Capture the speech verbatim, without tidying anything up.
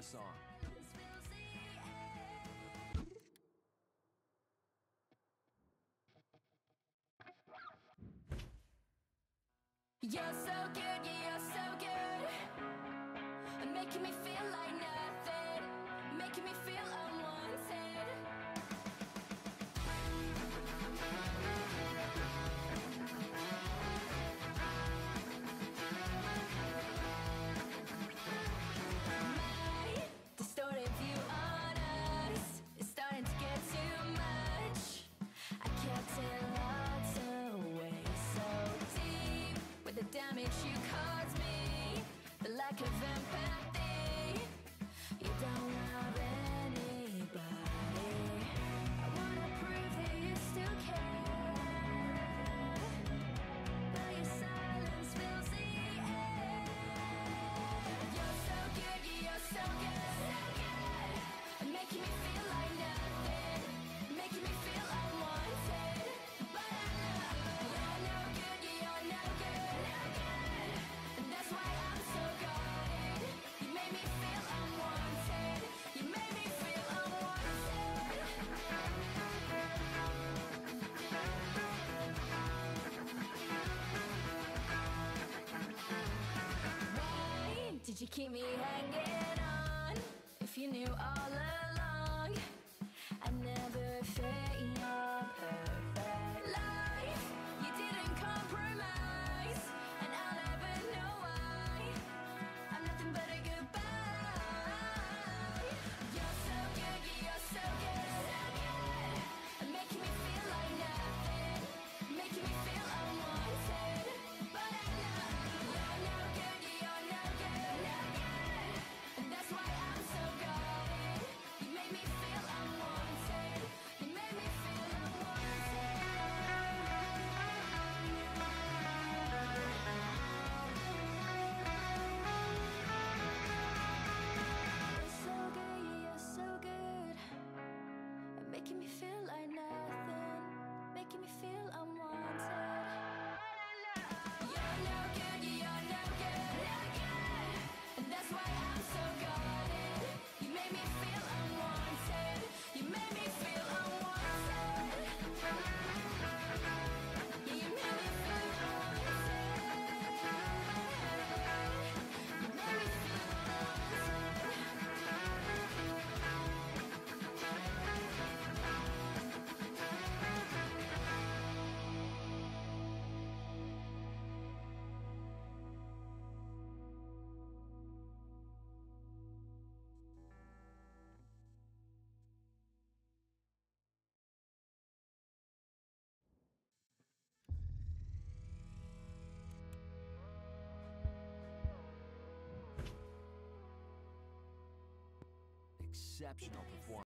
song. You're so good, yeah, you're so good, making me feel like nothing, making me feel unwanted. My distorted view on us is starting to get too much. I kept it locked away so deep with the damage you caused me, the lack of empathy. You don't love anybody. I wanna prove that you still care, but your silence fills the air. You're so good, yeah, you're so good, so good, making me feel like nothing, making me feel unwanted. But I know you're no good, yeah, you're no good, no good, and that's why I'm so guarded. You made me feel unwanted, you made me feel unwanted. Why did you keep me hanging on if you knew all along I never fit your perfect life? You didn't compromise, and I'll never know why. I'm nothing but a goodbye. You're so good, yeah, you're so good, so good, making me feel like nothing, making me feel unwanted. But I know you're no good, yeah, you're no good, no good, and that's why I'm so guarded. You made me feel unwanted, you made me feel unwanted. You're so good, yeah, you're so good, at making me feel like nothing, making me feel unwanted. You're no good, yeah, you're no good, no good, and that's why I'm so guarded. You made me feel unwanted, you made me feel unwanted. Yeah, you made me feel unwanted. You made me feel Exceptional performance.